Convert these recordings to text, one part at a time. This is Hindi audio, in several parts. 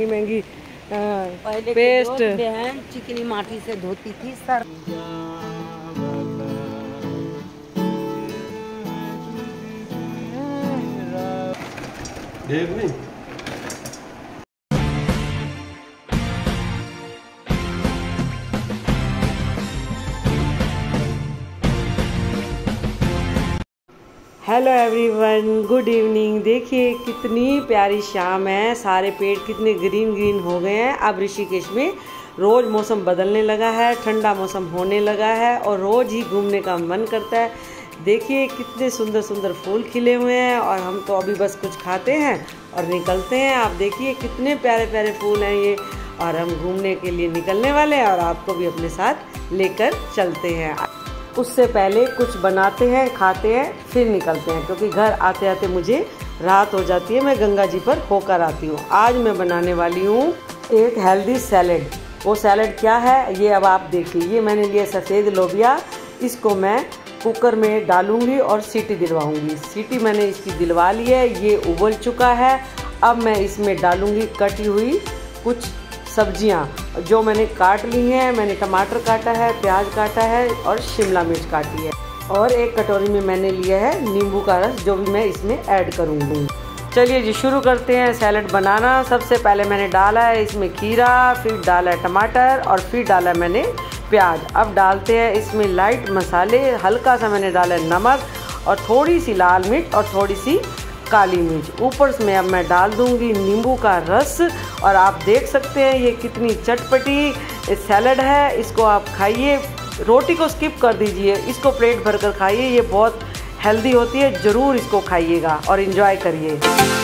महंगी महंगी पहले पेस्ट बहन चिकनी माटी से धोती थी सर। देख नहीं हेलो एवरीवन, गुड इवनिंग। देखिए कितनी प्यारी शाम है, सारे पेड़ कितने ग्रीन ग्रीन हो गए हैं। अब ऋषिकेश में रोज़ मौसम बदलने लगा है, ठंडा मौसम होने लगा है और रोज़ ही घूमने का मन करता है। देखिए कितने सुंदर सुंदर फूल खिले हुए हैं और हम तो अभी बस कुछ खाते हैं और निकलते हैं। आप देखिए कितने प्यारे प्यारे फूल हैं ये, और हम घूमने के लिए निकलने वाले हैं और आपको भी अपने साथ लेकर चलते हैं। उससे पहले कुछ बनाते हैं, खाते हैं, फिर निकलते हैं, क्योंकि घर आते आते मुझे रात हो जाती है। मैं गंगा जी पर होकर आती हूँ। आज मैं बनाने वाली हूँ एक हेल्दी सैलेड। वो सैलेड क्या है ये अब आप देखिए। ये मैंने लिया सफ़ेद लोबिया, इसको मैं कुकर में डालूंगी और सीटी दिलवाऊंगी। सीटी मैंने इसकी दिलवा ली है, ये उबल चुका है। अब मैं इसमें डालूंगी कटी हुई कुछ सब्जियां जो मैंने काट ली हैं। मैंने टमाटर काटा है, प्याज काटा है और शिमला मिर्च काटी है, और एक कटोरी में मैंने लिया है नींबू का रस, जो भी मैं इसमें ऐड करूँगी। चलिए जी शुरू करते हैं सैलेड बनाना। सबसे पहले मैंने डाला है इसमें खीरा, फिर डाला है टमाटर और फिर डाला मैंने प्याज। अब डालते हैं इसमें लाइट मसाले, हल्का सा मैंने डाला है नमक और थोड़ी सी लाल मिर्च और थोड़ी सी काली मिर्च। ऊपर से मैं अब मैं डाल दूंगी नींबू का रस। और आप देख सकते हैं ये कितनी चटपटी सैलड है। इसको आप खाइए, रोटी को स्किप कर दीजिए, इसको प्लेट भरकर खाइए। ये बहुत हेल्दी होती है, ज़रूर इसको खाइएगा और एंजॉय करिए।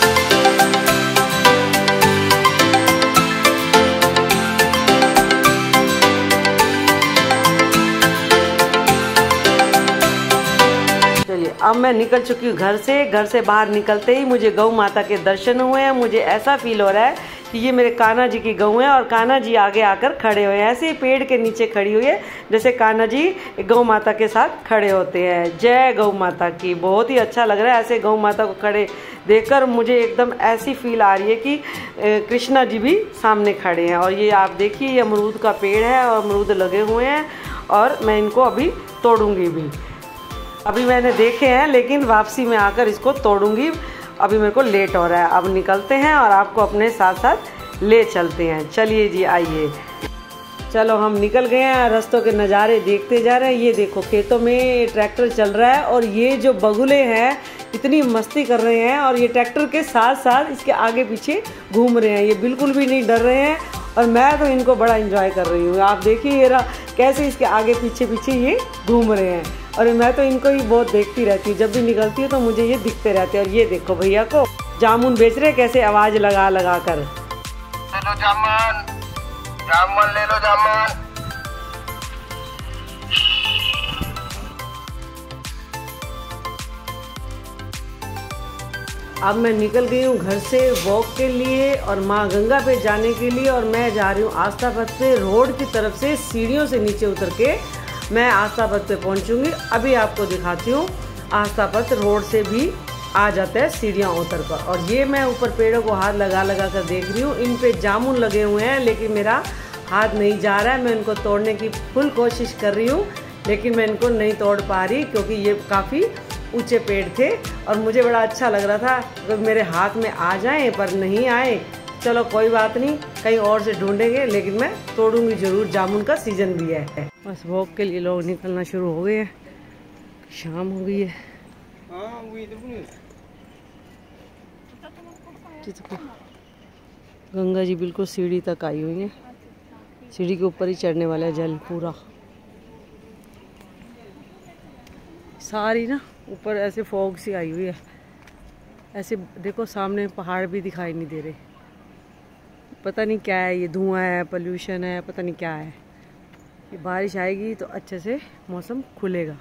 अब मैं निकल चुकी हूँ घर से बाहर निकलते ही मुझे गौ माता के दर्शन हुए हैं। मुझे ऐसा फील हो रहा है कि ये मेरे कान्हा जी की गऊ हैं और कान्हा जी आगे आकर खड़े हुए हैं। ऐसे ही पेड़ के नीचे खड़ी हुई है जैसे कान्हा जी गौ माता के साथ खड़े होते हैं। जय गौ माता की। बहुत ही अच्छा लग रहा है ऐसे गौ माता को खड़े देखकर। मुझे एकदम ऐसी फील आ रही है कि कृष्णा जी भी सामने खड़े हैं। और ये आप देखिए ये अमरूद का पेड़ है और अमरूद लगे हुए हैं और मैं इनको अभी तोड़ूंगी भी। अभी मैंने देखे हैं लेकिन वापसी में आकर इसको तोड़ूंगी। अभी मेरे को लेट हो रहा है। अब निकलते हैं और आपको अपने साथ साथ ले चलते हैं। चलिए जी आइए। चलो हम निकल गए हैं, रास्तों के नज़ारे देखते जा रहे हैं। ये देखो खेतों में ट्रैक्टर चल रहा है और ये जो बगुले हैं इतनी मस्ती कर रहे हैं और ये ट्रैक्टर के साथ साथ इसके आगे पीछे घूम रहे हैं। ये बिल्कुल भी नहीं डर रहे हैं और मैं तो इनको बड़ा एंजॉय कर रही हूँ। आप देखिए ये कैसे इसके आगे पीछे पीछे ये घूम रहे हैं और मैं तो इनको ही बहुत देखती रहती हूँ। जब भी निकलती हूँ तो मुझे ये दिखते रहते हैं। और ये देखो भैया को जामुन बेच रहे कैसे आवाज़ लगा लगा कर। ले लो जामुन, जामुन ले लो जामुन। अब मैं निकल गई हूँ घर से वॉक के लिए और माँ गंगा पे जाने के लिए। और मैं जा रही हूँ आस्था पथ पे। रोड की तरफ से सीढ़ियों से नीचे उतर के मैं आस्था पथ पे पहुँचूँगी। अभी आपको दिखाती हूँ। आस्था पथ रोड से भी आ जाता है सीढ़ियाँ उतर कर। और ये मैं ऊपर पेड़ों को हाथ लगा लगा कर देख रही हूँ। इन पे जामुन लगे हुए हैं लेकिन मेरा हाथ नहीं जा रहा है। मैं इनको तोड़ने की फुल कोशिश कर रही हूँ लेकिन मैं इनको नहीं तोड़ पा रही, क्योंकि ये काफ़ी ऊंचे पेड़ थे और मुझे बड़ा अच्छा लग रहा था तो मेरे हाथ में आ जाएं, पर नहीं आए। चलो कोई बात नहीं, कहीं और से ढूंढेंगे, लेकिन मैं तोड़ूंगी ज़रूर। जामुन का सीजन भी है। बस वॉक के लिए लोग निकलना शुरू हो गए हैं। शाम हो गई है। गंगा जी बिल्कुल सीढ़ी तक आई हुई है। सीढ़ी के ऊपर ही चढ़ने वाला है जल पूरा। सारी ना ऊपर ऐसे फॉग सी आई हुई है। ऐसे देखो सामने पहाड़ भी दिखाई नहीं दे रहे। पता नहीं क्या है, ये धुआं है, पोल्यूशन है, पता नहीं क्या है। ये बारिश आएगी तो अच्छे से मौसम खुलेगा।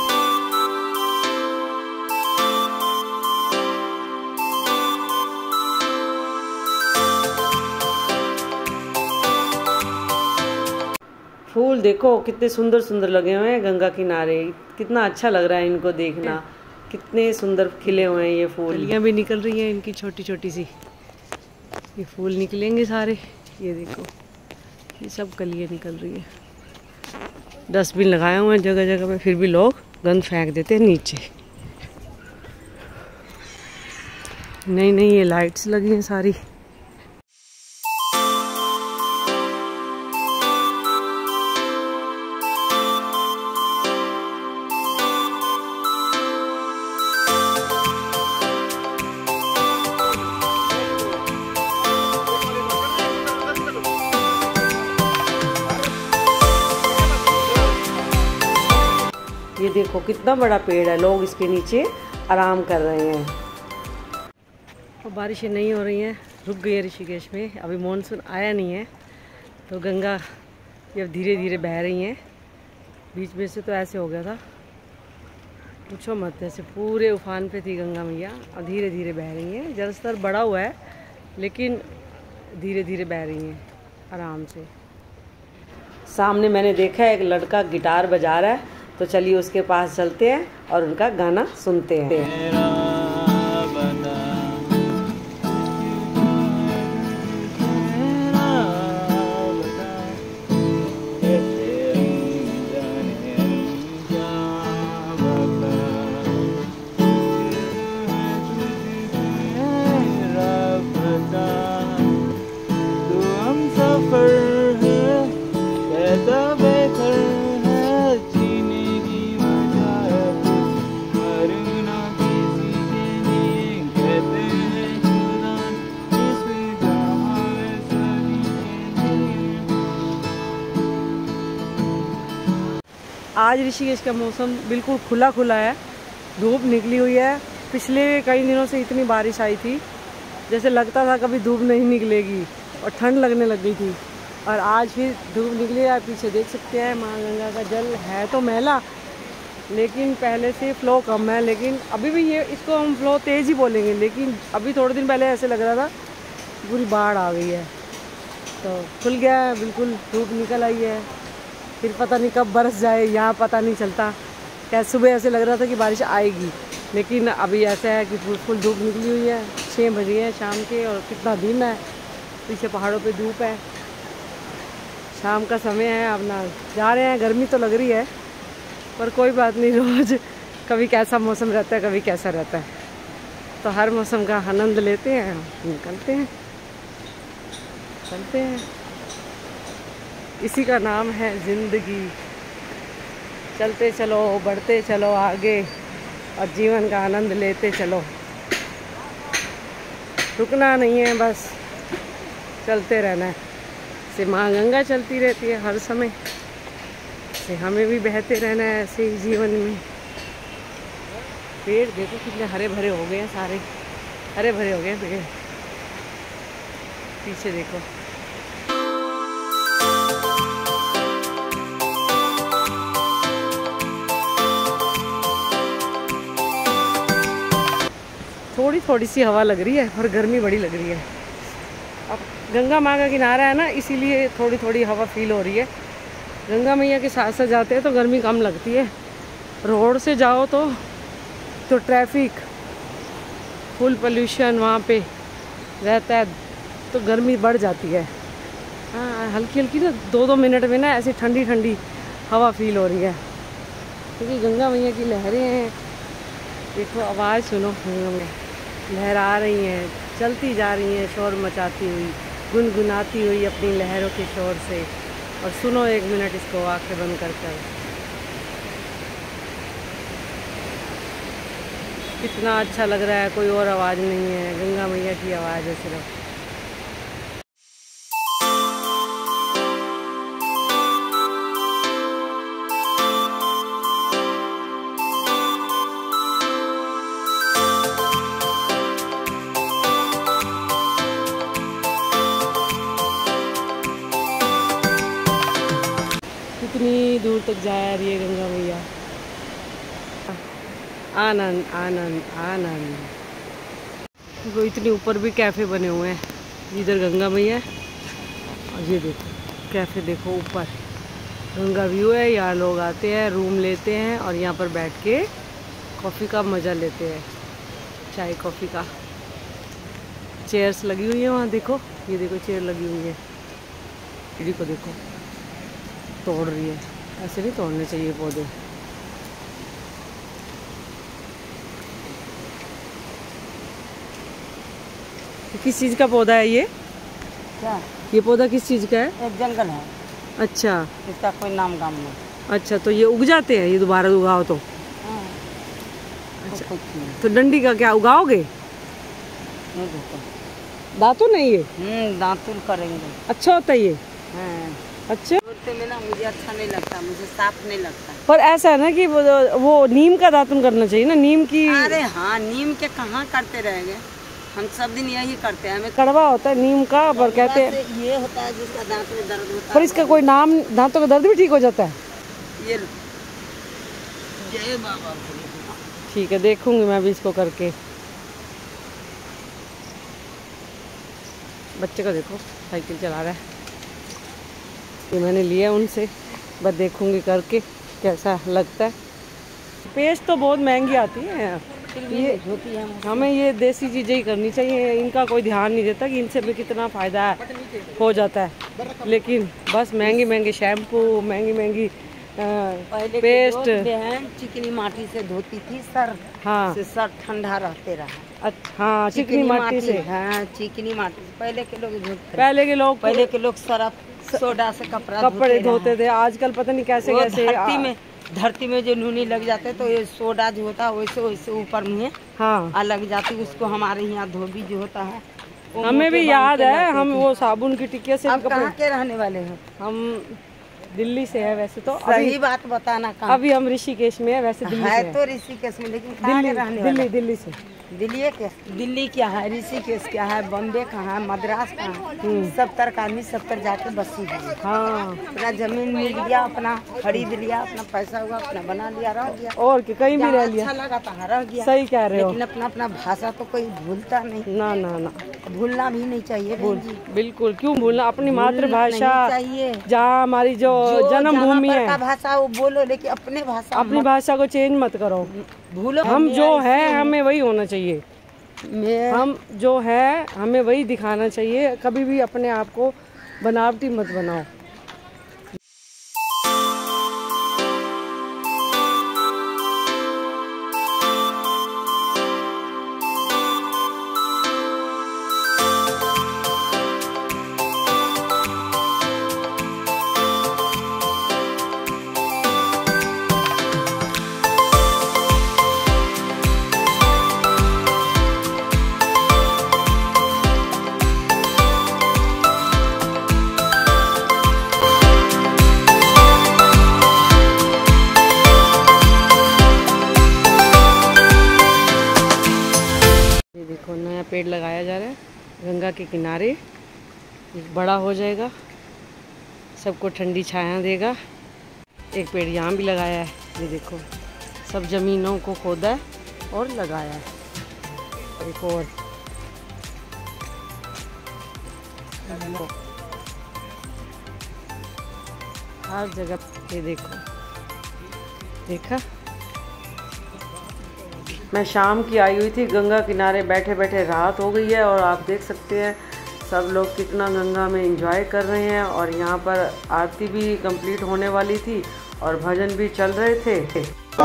फूल देखो कितने सुंदर सुंदर लगे हुए हैं गंगा किनारे। कितना अच्छा लग रहा है इनको देखना। कितने सुंदर खिले हुए हैं ये फूल। कलियां भी निकल रही हैं इनकी छोटी छोटी सी। ये फूल निकलेंगे सारे, ये देखो ये सब कलियाँ निकल रही है। डस्टबिन लगाए हुए हैं जगह जगह पे, फिर भी लोग गंद फेंक देते हैं नीचे। नहीं नहीं, ये लाइट्स लगी हैं सारी। ये देखो कितना बड़ा पेड़ है, लोग इसके नीचे आराम कर रहे हैं। और बारिशें नहीं हो रही हैं, रुक गई है ऋषिकेश में। अभी मानसून आया नहीं है, तो गंगा ये धीरे धीरे बह रही हैं। बीच में से तो ऐसे हो गया था, पूछो मत, ऐसे पूरे उफान पे थी गंगा मैया, और धीरे धीरे बह रही हैं। जलस्तर बढ़ा हुआ है लेकिन धीरे धीरे बह रही हैं आराम से। सामने मैंने देखा है एक लड़का गिटार बजा रहा है, तो चलिए उसके पास चलते हैं और उनका गाना सुनते हैं। आज ऋषिकेश का मौसम बिल्कुल खुला खुला है, धूप निकली हुई है। पिछले कई दिनों से इतनी बारिश आई थी, जैसे लगता था कभी धूप नहीं निकलेगी, और ठंड लगने लग गई थी। और आज फिर धूप निकली है। पीछे देख सकते हैं माँ गंगा का जल है तो मैला, लेकिन पहले से फ़्लो कम है। लेकिन अभी भी ये इसको हम फ़्लो तेज़ ही बोलेंगे, लेकिन अभी थोड़े दिन पहले ऐसे लग रहा था पूरी बाढ़ आ गई है। तो खुल गया है बिल्कुल, धूप निकल आई है। फिर पता नहीं कब बरस जाए, यहाँ पता नहीं चलता। क्या सुबह ऐसे लग रहा था कि बारिश आएगी, लेकिन अभी ऐसा है कि फुल धूप निकली हुई है। 6 बज गए हैं शाम के, और कितना दिन है, पीछे पहाड़ों पे धूप है। शाम का समय है, अब ना जा रहे हैं। गर्मी तो लग रही है, पर कोई बात नहीं, रोज़ कभी कैसा मौसम रहता है, कभी कैसा रहता है, तो हर मौसम का आनंद लेते हैं, निकलते हैं, चलते हैं। इसी का नाम है ज़िंदगी। चलते चलो, बढ़ते चलो आगे, और जीवन का आनंद लेते चलो। रुकना नहीं है, बस चलते रहना है। से माँ गंगा चलती रहती है हर समय, से हमें भी बहते रहना है ऐसे ही जीवन में। पेड़ देखो कितने हरे भरे हो गए हैं, सारे हरे भरे हो गए हैं पेड़। पीछे देखो, थोड़ी थोड़ी सी हवा लग रही है, और गर्मी बड़ी लग रही है। अब गंगा माँ का किनारा है ना, इसीलिए थोड़ी थोड़ी हवा फील हो रही है। गंगा मैया के साथ साथ जाते हैं तो गर्मी कम लगती है। रोड से जाओ तो ट्रैफिक, फुल पोल्यूशन वहाँ पे रहता है, तो गर्मी बढ़ जाती है। हाँ, हल्की हल्की ना 2-2 मिनट में ना ऐसी ठंडी ठंडी हवा फील हो रही है, क्योंकि गंगा मैया की लहरें हैं। देखो, आवाज़ सुनो, गंगा मैया लहरा रही हैं, चलती जा रही हैं शोर मचाती हुई, गुनगुनाती हुई अपनी लहरों के शोर से। और सुनो 1 मिनट इसको आंखें बंद कर कर, कितना अच्छा लग रहा है। कोई और आवाज़ नहीं है, गंगा मैया की आवाज़ है सिर्फ। कितनी दूर तक जा रही है गंगा मैया। आनंद आनंद आनंद। देखो इतने ऊपर भी कैफ़े बने हुए हैं, इधर गंगा मैया है, और ये देखो कैफ़े, देखो ऊपर गंगा व्यू है। यहाँ लोग आते हैं, रूम लेते हैं, और यहाँ पर बैठ के कॉफ़ी का मज़ा लेते हैं, चाय कॉफ़ी का। चेयर्स लगी हुई है वहाँ, देखो ये देखो चेयर लगी हुई है। सीढ़ी को देखो तोड़ रही है, ऐसे नहीं तोड़ने चाहिए पौधे। किस चीज़ का पौधा है ये? क्या ये पौधा किस चीज़ का है? एक जंगल है, अच्छा इसका कोई नाम गाम नहीं। अच्छा, तो ये उग जाते हैं ये दोबारा उगाओ तो? हाँ, अच्छा, कुछ नहीं, तो डंडी का क्या उगाओगे? नहीं देते। दातुन नहीं ये? दातुन करेंगे। अच्छा होता है ये? हाँ, अच्छा, बोलते में ना मुझे अच्छा नहीं लगता, मुझे साफ नहीं लगता। पर ऐसा है ना कि वो नीम का दातुन करना चाहिए ना, नीम की। अरे हाँ, नीम के कहाँ करते रहेंगे, हम सब दिन यही करते हैं। हमें कड़वा होता है नीम का, पर कहते हैं ये होता है जिसका दांत में दर्द होता है। पर इसका कोई नाम, दांतों का दर्द भी ठीक हो जाता है? ये लो। जय बाबा। ठीक है, देखूंगी मैं भी इसको करके। बच्चे को देखो साइकिल चला रहा है, ये मैंने लिया उनसे, बस देखूंगी करके कैसा लगता है। पेस्ट तो बहुत महंगी आती है, ये होती है हमें ये देसी चीज़ें ही करनी चाहिए। इनका कोई ध्यान नहीं देता कि इनसे भी कितना फ़ायदा हो जाता है, लेकिन बस महंगी महंगी शैम्पू, महंगी महंगी पहले पेस्ट। बहन चिकनी माटी से धोती थी सर, हाँ से सर ठंडा रहते रहा। हाँ, चिकनी माटी से। हाँ, चिकनी माटी से पहले के लोग धोते। पहले के लोग सरफ सोडा से कपड़े धोते थे, आजकल पता नहीं कैसे कैसे धरती में जो नूनी लग जाते तो ये सोडा जो होता है वैसे वैसे ऊपर में हाँ लग जाती, उसको हमारे यहाँ धोबी जो होता है हमें भी याद है। हम वो साबुन की टिक्किया से अब कहाँ के रहने वाले हैं? हम दिल्ली से है वैसे तो। सही बात बताना कहाँ? अभी हम ऋषिकेश में है, वैसे दिल्ली है से तो ऋषिकेश में, लेकिन कहाँ के रहने वाले? दिल्ली से। दिल्ली क्या है, ऋषिकेश क्या है, बॉम्बे कहाँ है, मद्रास कहाँ है, सब तरह का आदमी सब तरह जाके बसी हुई। हाँ, अपना जमीन मिल गया, अपना खरीद लिया, अपना पैसा हुआ, अपना बना लिया, रह गया। और कहीं भी रह लिया, अच्छा लगा तो रह गया। सही कह रहे हो। लेकिन अपना अपना भाषा तो कोई भूलता नहीं। ना ना ना, भूलना भी नहीं चाहिए। बिल्कुल, क्यों भूलना अपनी मातृभाषा, चाहिए जहाँ हमारी जो जन्मभूमि है, भाषा वो बोलो, लेकिन अपने भाषा, अपनी भाषा को चेंज मत करो। भूलो। हम जो है हमें वही होना चाहिए, हम जो है हमें वही दिखाना चाहिए। कभी भी अपने आप को बनावटी मत बनाओ। देखो नया पेड़ लगाया जा रहा है गंगा के किनारे, बड़ा हो जाएगा, सबको ठंडी छाया देगा। एक पेड़ यहाँ भी लगाया है, ये देखो सब ज़मीनों को खोदा है और लगाया है। एक और हर जगह, ये देखो, देखा। मैं शाम की आई हुई थी गंगा किनारे, बैठे बैठे रात हो गई है और आप देख सकते हैं सब लोग कितना गंगा में एंजॉय कर रहे हैं। और यहाँ पर आरती भी कंप्लीट होने वाली थी और भजन भी चल रहे थे।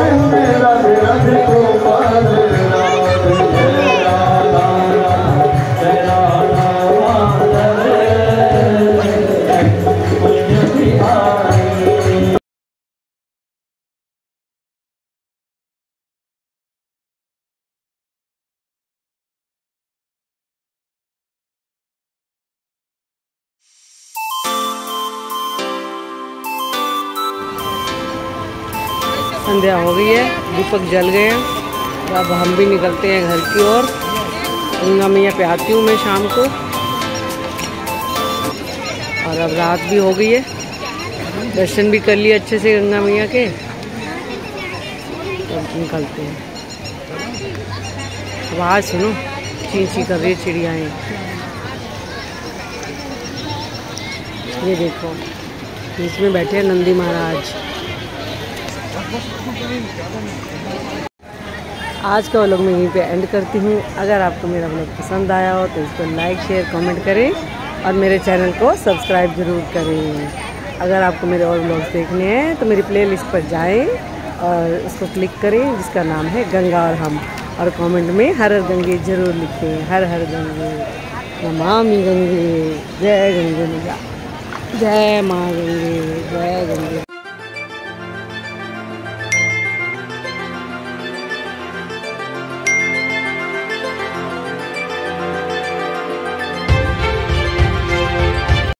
संध्या हो गई है, दीपक जल गए हैं। अब हम भी निकलते हैं घर की ओर। गंगा मैया पे आती हूँ मैं शाम को, और अब रात भी हो गई है। दर्शन भी कर लिए अच्छे से गंगा मैया के, अब निकलते हैं। आवाज़ सुनो, ची ची कर रही है चिड़ियाएँ। ये देखो बीच में बैठे हैं नंदी महाराज। आज का व्लॉग मैं यहीं पे एंड करती हूँ। अगर आपको मेरा व्लॉग पसंद आया हो तो इसको लाइक शेयर कमेंट करें और मेरे चैनल को सब्सक्राइब ज़रूर करें। अगर आपको मेरे और व्लॉग्स देखने हैं तो मेरी प्लेलिस्ट पर जाएं और उसको क्लिक करें जिसका नाम है गंगा और हम, और कमेंट में हर हर गंगे ज़रूर लिखें। हर हर गंगे, नमामि गंगे, जय गंगे मैया, जय माँ गंगे, जय गंगे।